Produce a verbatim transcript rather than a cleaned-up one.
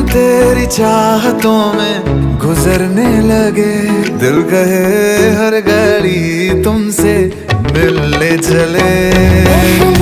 तेरी चाहतों में गुजरने लगे, दिल कहे हर घड़ी तुमसे मिलने चले।